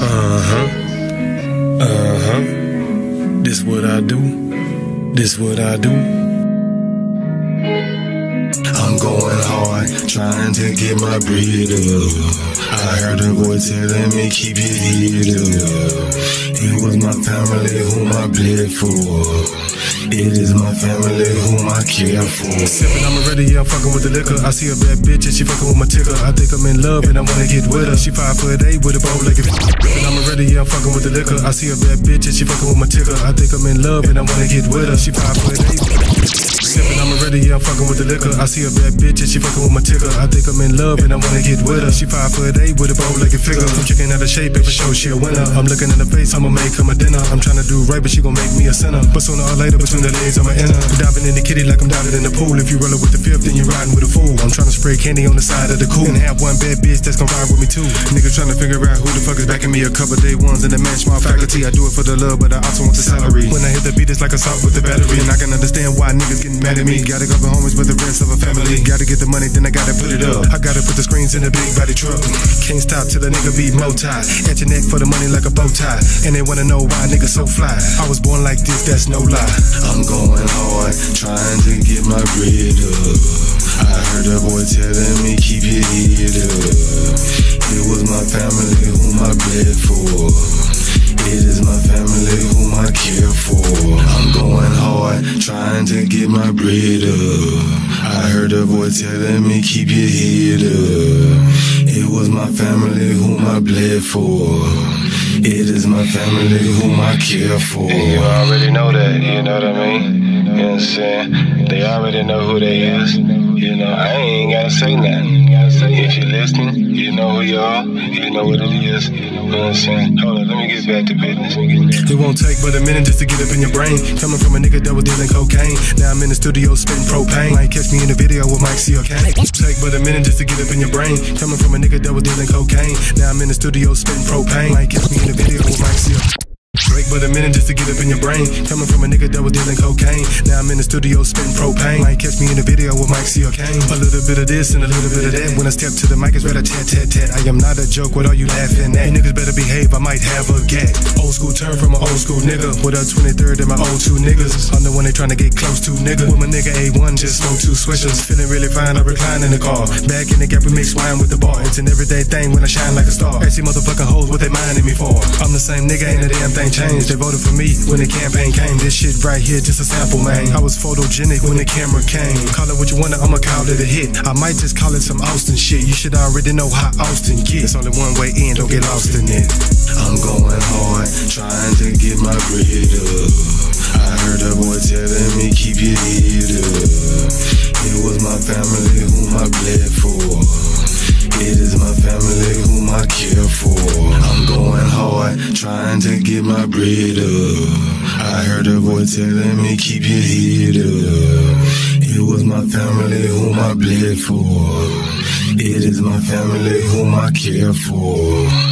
This what I do. This what I do. I'm going hard, trying to get my bread up. I heard a voice telling me keep your head up. It was my family whom I bled for. It is my family whom I care for. Sippin', I'm ready, yeah, I'm fucking with the liquor. I see a bad bitch and she fucking with my ticker. I think I'm in love and I wanna get with her. She 5'8" with a bow-legged. And I'm ready, yeah, I'm fucking with the liquor. I see a bad bitch and she fucking with my ticker. I think I'm in love and I wanna get with her. She 5'8". Sippin', I'm ready, yeah, I'm fucking with the liquor. I see a bad bitch and she fucking with my ticker. I think I'm in love and I wanna get with her. She 5'8" with a bow-legged figure. I'm checking out her shape and for sure she a winner. I'm looking in her face, I'ma make her my dinner. I'm trying to do right, but she gon' make me a sinner. But sooner or later, between the legs, I'ma enter. Diving in the kitty like I'm diving in the pool. If you rollin' with the fifth, then you're riding with a fool. I'm trying to spray candy on the side of the cool and have one bad bitch that's gon' ride with me too. Niggas trying to figure out who the fuck is backing me. A couple day ones in the man small faculty. I do it for the love, but I also want the salary. When I hit the beat, it's like assault with the battery. And I can understand why niggas getting mad at me. Gotta go for homies, but the rest of a family. Gotta get the money, then I gotta put it up. I gotta put the screens in a big body truck. Can't stop till a nigga be multi. At your neck for the money like a bow tie. And they wanna know why niggas so fly. I was born like this, that's no lie. I'm going hard, trying to get my bread up. I heard a boy telling me keep your head up. It was my family whom I bled for. It is my family whom I care for. I'm going hard, trying to get my bread up. I heard a voice telling me keep your head up. It was my family whom I bled for. It is my family whom I care for. And you already know that, you know what I mean? You know what I'm saying? They already know who they is. You know, I ain't gotta say nothing. If you're listening, you know who you are. You know what it is. You know what I'm saying? Hold on, let me get back to business. It won't take but a minute just to get up in your brain. Coming from a nigga that was dealing cocaine. Now I'm in the studio spitting propane. Might catch me in the video with Mike C. Okay? Take but a minute just to get up in your brain. Coming from a nigga that was dealing cocaine. Now I'm in the studio spitting propane. Might catch me in the video with Mike C. Break but a minute just to get up in your brain. Coming from a nigga that was dealing cocaine. Now I'm in the studio spitting propane. Might catch me in the video with Mike C. Okay? A little bit of this and a little bit of that. When I step to the mic, it's better tat tat tat. I am not a joke, what are you laughing at? You niggas better behave, I might have a gat. Old school turn from an old school nigga. With a 23rd and my old two niggas. I'm the one they trying to get close to, nigga. With my nigga A1, just smoke two swishers. Feeling really fine, I recline in the car. Back in the gap, we mix wine with the bar. It's an everyday thing when I shine like a star. Actually, motherfucking hoes, what they minding me for? I'm the same nigga, ain't a damn thing changed. They voted for me when the campaign came. This shit right here, just a sample, man. I was photogenic when the camera came. Call it what you want, I'ma call it a hit. I might just call it some Austin shit. You should already know how Austin gets. It's only one way in, don't get lost in it. I'm going hard, trying to get my bread up. I heard a boy telling me keep your head up. It was my family whom I bled for. It is my family whom I care for. I'm going hard, trying to get my bread up. I heard a voice telling me keep your head up. It was my family whom I bled for. It is my family whom I care for.